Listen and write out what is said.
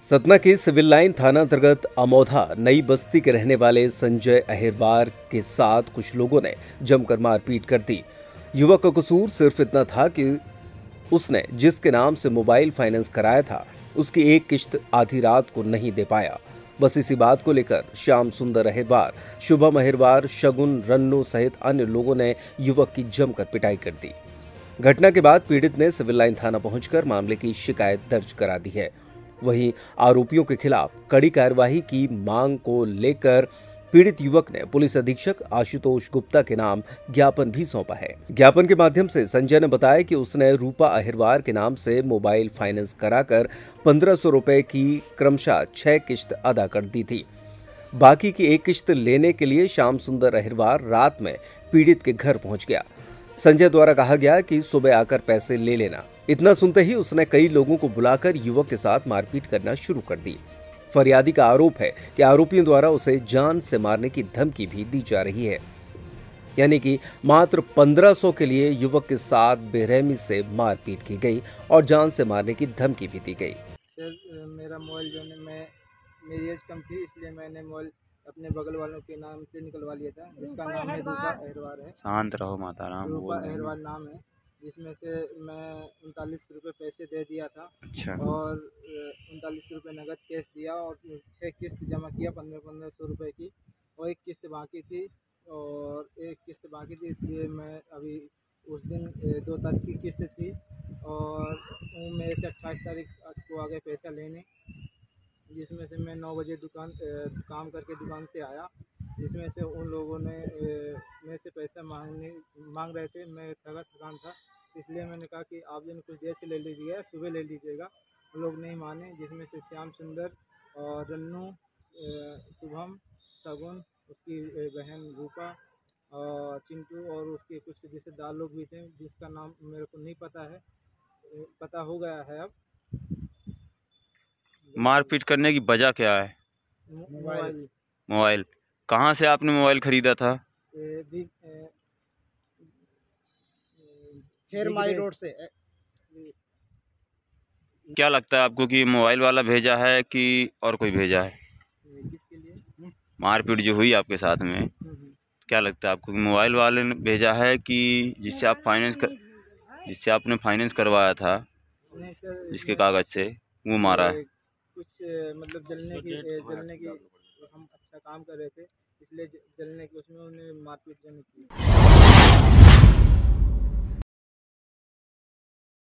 सतना के civil line थाना अंतर्गत अमोधा नई बस्ती के रहने वाले संजय अहिरवार के साथ कुछ लोगों ने जमकर मारपीट कर दी। युवक का कसूर सिर्फ इतना था कि उसने जिसके नाम से मोबाइल फाइनेंस कराया था उसकी एक किश्त आधी रात को नहीं दे पाया। बस इसी बात को लेकर श्याम सुंदर अहिरवार, शुभम अहिरवार, शगुन, रन्नू सहित अन्य लोगों ने युवक की जमकर पिटाई कर दी। घटना के बाद पीड़ित ने सिविल लाइन थाना पहुंचकर मामले की शिकायत दर्ज करा दी है। वहीं आरोपियों के खिलाफ कड़ी कार्रवाई की मांग को लेकर पीड़ित युवक ने पुलिस अधीक्षक आशुतोष गुप्ता के नाम ज्ञापन भी सौंपा है। ज्ञापन के माध्यम से संजय ने बताया कि उसने रूपा अहिरवार के नाम से मोबाइल फाइनेंस कराकर 1500 रुपए की क्रमशः 6 किश्त अदा कर दी थी। बाकी की एक किश्त लेने के लिए श्याम सुंदर अहिरवार रात में पीड़ित के घर पहुंच गया। संजय द्वारा कहा गया कि सुबह आकर पैसे ले लेना। इतना सुनते ही उसने कई लोगों को बुलाकर युवक के साथ मारपीट करना शुरू कर दी। फरियादी का आरोप है कि आरोपियों द्वारा उसे जान से मारने की धमकी भी दी जा रही है, यानी कि मात्र 1500 के लिए युवक के साथ बेरहमी से मारपीट की गई और जान से मारने की धमकी भी दी गई। सर, मेरा मोबाइल जो है मेरी एज कम थी, इसलिए मैंने मोबाइल अपने बगल वालों के नाम से निकलवा लिया था, जिसका नाम है रूपा अहिरवार है। शांत रहो माता राम। रूपा अहिरवार नाम है, जिसमें से मैं 39 रुपये पैसे दे दिया था। अच्छा। और 39 रुपये नगद कैश दिया और 6 किस्त जमा किया 1500 रुपये की, और एक किस्त बाकी थी इसलिए मैं अभी उस दिन 2 तारीख की किस्त थी और मेरे से 28 तारीख को आ गए पैसा लेने, जिसमें से मैं 9 बजे काम करके दुकान से आया, जिसमें से उन लोगों ने मेरे से पैसा मांग रहे थे। मैं थकान था, इसलिए मैंने कहा कि आप जो कुछ देर से ले लीजिएगा, सुबह ले लीजिएगा। लोग नहीं माने, जिसमें से श्याम सुंदर और रन्नू, शुभम, शगुन, उसकी बहन रूपा और चिंटू और उसके कुछ रिश्तेदार लोग भी थे, जिसका नाम मेरे को नहीं पता है, पता हो गया है अब। मारपीट करने की वजह क्या है? मोबाइल कहाँ से आपने मोबाइल खरीदा था? खेरमाई रोड से। क्या लगता है आपको कि मोबाइल वाला भेजा है कि और कोई भेजा है? किसके लिए मारपीट जो हुई आपके साथ में, क्या लगता है आपको कि मोबाइल वाले ने भेजा है कि जिससे आपने फाइनेंस करवाया था, नहीं सर, जिसके कागज से वो मारा है? कुछ मतलब जलने की हम अच्छा काम कर रहे थे, इसलिए जलने की उसमें उन्हें मारपीट की।